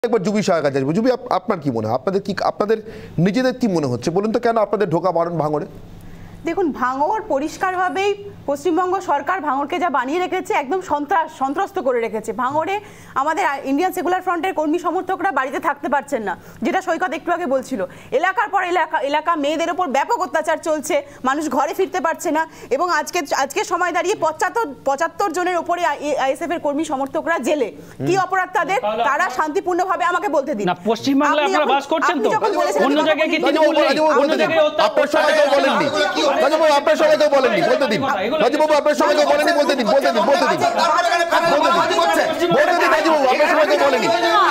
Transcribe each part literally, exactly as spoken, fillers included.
একবার জুবি সাহেবের কাছে আসবো। জুবি, আপনার কি মনে হয়, আপনাদের কি আপনাদের নিজেদের কি মনে হচ্ছে বলুন তো, কেন আপনাদের ঢোকা বারণ ভাঙড়ে? দেখুন, ভাঙড় পরিষ্কারভাবেই পশ্চিমবঙ্গ সরকার ভাঙড়কে যা বানিয়ে রেখেছে একদম সন্ত্রাস সন্ত্রস্ত করে রেখেছে। ভাঙড়ে আমাদের ইন্ডিয়ান সেকুলার ফ্রন্টের কর্মী সমর্থকরা বাড়িতে থাকতে পারছেন না, যেটা সৈকত একটু আগে বলছিল। এলাকার পর এলাকা এলাকা মেয়েদের ওপর ব্যাপক অত্যাচার চলছে, মানুষ ঘরে ফিরতে পারছে না। এবং আজকে আজকে সময় দাঁড়িয়ে পঁচাত্তর পঁচাত্তর জনের ওপরে আইএসএফ এর কর্মী সমর্থকরা জেলে। কি অপরাধ তাদের? তারা শান্তিপূর্ণভাবে আমাকে বলতে দিন। না, পশ্চিমবাংলায় আপনারা বাস করছেন তো, অন্য জায়গায় কি তৃণমূলে অন্য জায়গায় আপনার সবাই কেউ বলেননি? রাজবাবু, আপনার সবাই কেউ বলেননি, বলতে দিন। রাজবাবু, আপনার সবাই কেউ বলেনি, বলতে দিন, বলতে দিন, বলতে দিন, বলতে দিন, বলতে দিন। রাজবাবু, আপনার সবাই কেউ বলেনি।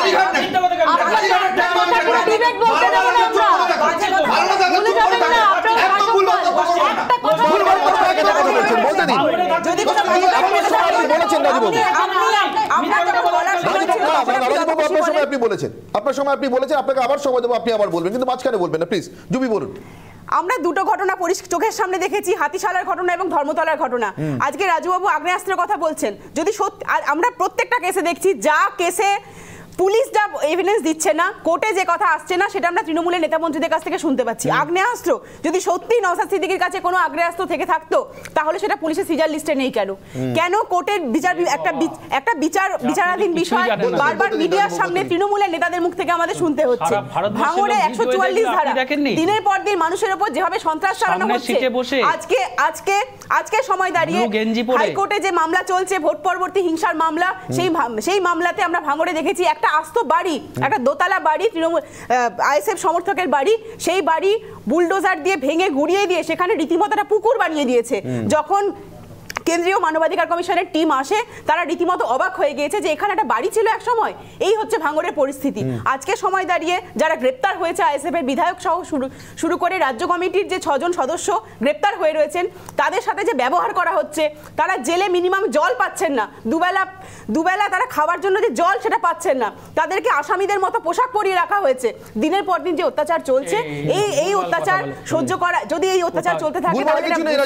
আপনি বলেছেন, আপনার সময় আপনি বলেছেন, আপনাকে আবার সময় দেবো, আপনি আবার বলবেন, কিন্তু মাঝখানে বলবেন না প্লিজ। জুবি বলুন। আমরা দুটো ঘটনা চোখের সামনে দেখেছি, হাতিশালার ঘটনা এবং ধর্মতলার ঘটনা। আজকে রাজুবাবু আগ্নেয়াস্ত্রের কথা বলছেন। যদি সত্যি, আমরা প্রত্যেকটা কেসে দেখছি, যা কেসে পুলিশ যা এভিডেন্স দিচ্ছে না, কোর্টে যে কথা আসছে না, সেটা আমরা তৃণমূলের নেতা মন্ত্রীদের কাছ থেকে শুনতে পাচ্ছি। আগ্নেয়াস্ত্র, যদি সত্যি নওশাদ সিদ্দিকীর কাছে কোনো আগ্নেয়াস্ত্র থেকে থাকতো, তাহলে সেটা পুলিশের সিজার লিস্টে নেই কেন? কেন কোর্টের বিচার একটা একটা বিচার বিচারাধীন বিষয় বারবার মিডিয়ার সামনে তৃণমূলের নেতাদের মুখ থেকে আমাদের শুনতে হচ্ছে? ভাঙড়ে একশো চুয়াল্লিশ ধারা, দিনের পর দিন মানুষের উপর যেভাবে সন্ত্রাস চালানো হচ্ছে। আজকে আজকে আজকে সময় দাঁড়িয়ে হাইকোর্টে যে মামলা চলছে, ভোট পরবর্তী হিংসার মামলা, সেই সেই মামলাতে আমরা ভাঙড়ে দেখেছি একটা আস্ত বাড়ি, একটা দোতলা বাড়ি, তৃণমূল আইএসএফ সমর্থকের বাড়ি, সেই বাড়ি বুলডোজার দিয়ে ভেঙে গুড়িয়ে দিয়ে সেখানে রীতিমতো একটা পুকুর বানিয়ে দিয়েছে। যখন কেন্দ্রীয় মানবাধিকার কমিশনের টিম আসে, তারা রীতিমতো অবাক হয়ে গিয়েছে যে এখানে একটা বাড়ি ছিল এক সময়। এই হচ্ছে ভাঙড়ের পরিস্থিতি। আজকে সময় দাঁড়িয়ে যারা গ্রেপ্তার হয়েছে, আইএসএফ এর বিধায়ক সহ শুরু শুরু করে রাজ্য কমিটির যে ছজন সদস্য গ্রেপ্তার হয়ে রয়েছেন, তাদের সাথে যে ব্যবহার করা হচ্ছে, তারা জেলে মিনিমাম জল পাচ্ছেন না, দুবেলা দুবেলা তারা খাওয়ার জন্য যে জল সেটা পাচ্ছেন না, তাদেরকে আসামিদের মতো পোশাক পরিয়ে রাখা হয়েছে। দিনের পর দিন যে অত্যাচার চলছে, এই এই অত্যাচার সহ্য করা, যদি এই অত্যাচার চলতে থাকে তাহলে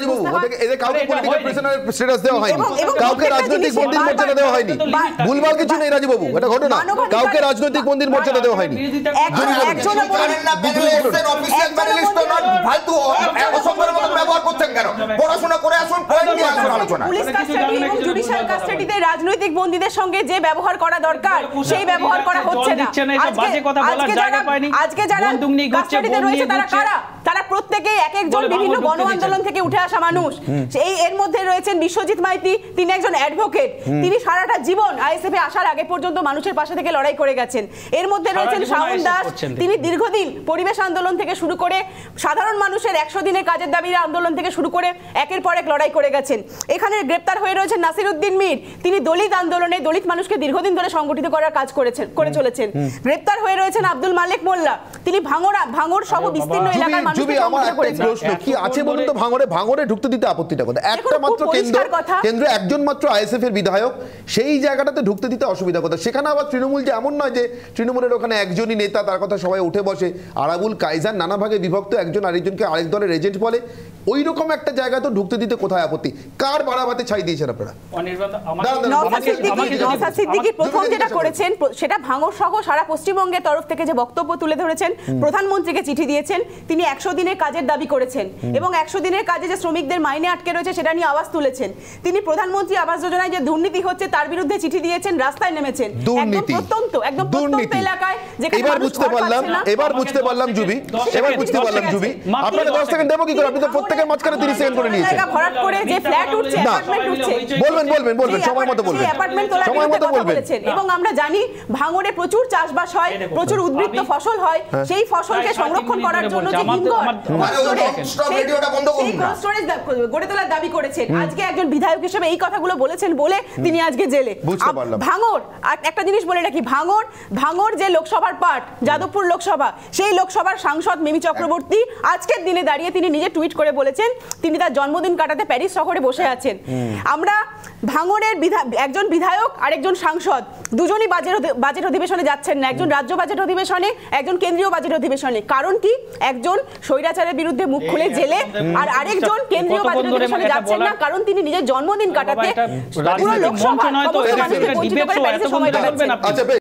স্ট্যাটাস দেওয়া হয়নি, কাউকে রাজনৈতিক বন্দীর মর্যাদা দেওয়া হয়নি। ভুলভাল কিছু নেই রাজবাবু, এটা ঘটনা, কাউকে রাজনৈতিক বন্দীর মর্যাদা দেওয়া হয়নি। রাজনৈতিক বন্দীদের সঙ্গে যে ব্যবহার করা দরকার সেই ব্যবহার করা হচ্ছে না। আজকে যারা কাস্টাডিতে রয়েছে তারা কারা? তারা প্রত্যেকেই এক একজন বিভিন্ন গণ আন্দোলন থেকে উঠে আসা মানুষ। এই এর মধ্যে রয়েছেন বিশ্বজিৎ মাইতি, তিনি একজন অ্যাডভোকেট, তিনি সারাটা জীবন আইএসএফে আসার আগে পর্যন্ত মানুষের পাশে থেকে লড়াই করে গেছেন। এর মধ্যে রয়েছেন শাওন দাস, তিনি দীর্ঘদিন পরিবেশ আন্দোলন থেকে শুরু করে সাধারণ মানুষের একশো দিনের কাজের দাবির আন্দোলন থেকে শুরু করে একের পর এক লড়াই করে গেছেন। এখানে গ্রেপ্তার হয়ে রয়েছেন নাসিরউদ্দিন মীর, তিনি দলিত আন্দোলনে দলিত মানুষকে দীর্ঘদিন ধরে সংগঠিত করার কাজ করেছেন করে চলেছেন। গ্রেপ্তার হয়ে রয়েছেন আব্দুল মালিক মোল্লা, তিনি ভাঙড় ভাঙড় সহ বিস্তীর্ণ এলাকার মানুষকে সংগঠিত করেছেন। প্রশ্ন কি আছে বলুন তো, ভাঙড়ে ভাঙড়ে ঢুকতে দিতে আপত্তিটা কথা? একটা মাত্র কেন্দ্র কেন্দ্র একজন মাত্র আইএসএফ এর বিধায়ক, সেই জায়গাটাতে ঢুকতে দিতে অসুবিধা কথা। সেখানে আবার তৃণমূল যে এমন নয় যে তৃণমূলের ওখানে একজনই নেতা, তার কথা সবাই উঠে বসে। আরাবুল কাইজার নানা ভাগে বিভক্ত, একজন আরেকজনকে আরেক দলের এজেন্ট বলে। ওই রকম একটা জায়গা তো ঢুকতে দিতে কোথায় আপত্তি? কার বাড়াবাতে ছাই দিয়েছেন আপনারা? নওশাদ সিদ্দিকী প্রথম যেটা করেছেন সেটা ভাঙড় সহ সারা পশ্চিমবঙ্গের তরফ থেকে যে বক্তব্য তুলে ধরেছেন, প্রধানমন্ত্রীকে চিঠি দিয়েছেন, তিনি একশো দিনের কাজের দাবি করেছেন এবং একশো দিনের কাজে যে শ্রমিকদের মাইনে আটকে রয়েছে সেটা নিয়ে আওয়াজ তুলেছেন। তিনি প্রধানমন্ত্রী আবাস যোজনায় যে দুর্নীতি হচ্ছে তার বিরুদ্ধে চিঠি দিয়েছেন, রাস্তায় নেমেছেন। একদম প্রত্যন্ত একদম প্রত্যন্ত এলাকায় যেখানে এবার বুঝতে পারলাম এবার বুঝতে পারলাম জুবি, এবার বুঝতে পারলাম জুবি। আপনাকে দশ সেকেন্ড দেবো কি করে? আপনি তো প্রত্যেকের মাঝখানে তিরিশ সেকেন্ড করে নিয়েছেন। জায়গা ভরাট করে যে ফ্ল্যাট উঠছে, অ্যাপার্টমেন্ট উঠছে, বলবেন বলবেন বলবেন সময় মতো বলবেন, অ্যাপার্টমেন্ট তোলার সময় মতো বলবেন। এবং আমরা জানি ভাঙড়ে প্রচুর চাষবাস হয়, প্রচুর উদ্বৃত্ত ফসল হয়, সেই ফসলকে সংরক্ষণ করার জন্য যে হিমঘর গড়ে তোলার দাবি করেছেন। আজকে একজন বিধায়ক হিসেবে এই কথাগুলো বলেছেন বলে তিনি আজকে জেলে। ভাঙড় একটা জিনিস বলে রাখি, ভাঙড় ভাঙড় যে লোকসভার পার্ট, যাদবপুর লোকসভা, সেই লোকসভার সাংসদ মিমি চক্রবর্তী আজকের দিনে দাঁড়িয়ে তিনি নিজে টুইট করে বলেছেন তিনি তার জন্মদিন কাটাতে প্যারিস শহরে বসে আছেন। আমরা ভাঙড়ের একজন বিধায়ক আর একজন সাংসদ দুজনই বাজেট বাজেট অধিবেশনে যাচ্ছেন না, একজন রাজ্য বাজেট অধিবেশনে, একজন কেন্দ্রীয় বাজেট অধিবেশনে। কারণ কি? একজন স্বৈরাচারের বিরুদ্ধে মুখ খুলে জেলে, আর আরেকজন কেন্দ্রীয় বাজেট অধিবেশনে যাচ্ছেন না কারণ তিনি নিজের জন্মদিন কাটাতে পুরো লোকসভা সমস্ত মানুষকে বঞ্চিত করে প্যারিসে সময় কাটাচ্ছেন।